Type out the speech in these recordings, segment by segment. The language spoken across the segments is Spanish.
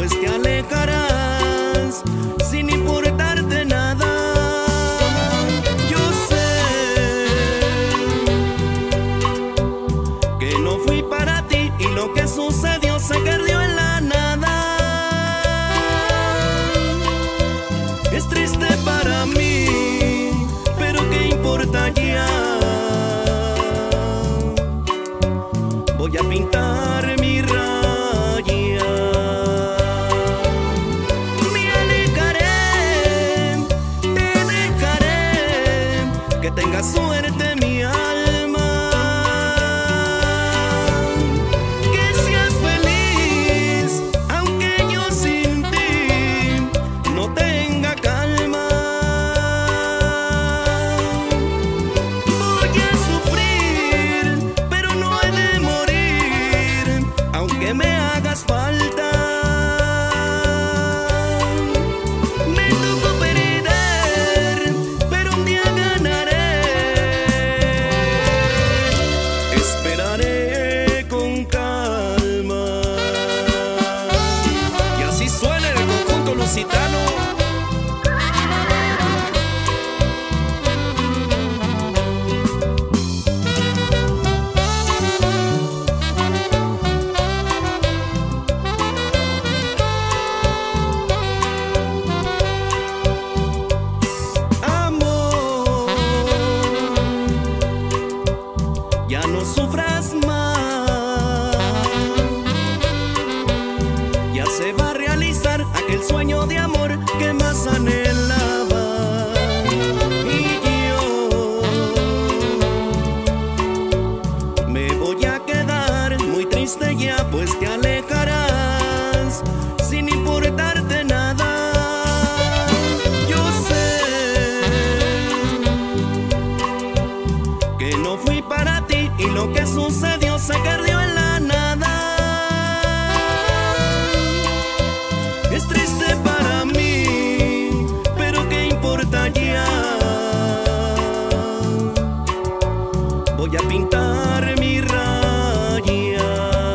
pues te alejarás sin importarte nada. Yo sé que no fui para ti y lo que sucedió se perdió en la nada. Es triste para mí, pero ¿qué importa ya? Voy a pintar mi raya. Me alejaré, te dejaré, que tengas suerte mi alma. Que seas feliz, aunque yo sin ti no tenga calma. Voy a sufrir, pero no he de morir, aunque me hagas falta. Me tocó perder, pero un día ganaré. Esperaré con calma. Y así suena el conjunto lusitano. Ya no sufras más, ya se va a realizar aquel sueño de amor que más anhelaba. Y yo me voy a quedar muy triste ya, pues te alejarás sin importarte nada. Yo sé que no fui para ti y lo que sucedió se perdió en la nada. Es triste para mí, pero ¿qué importa ya? Voy a pintar mi raya.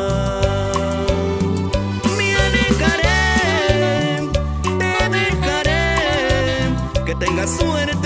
Me alejaré, te dejaré, que tengas suerte